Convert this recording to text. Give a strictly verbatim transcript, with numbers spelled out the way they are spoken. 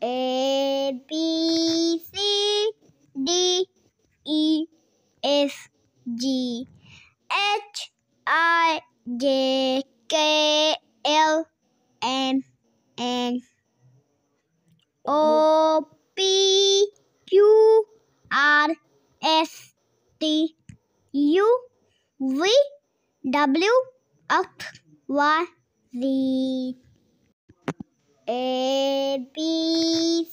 A B C D E F G H I J K L M N O P Q R S T U V W X Y Z. A B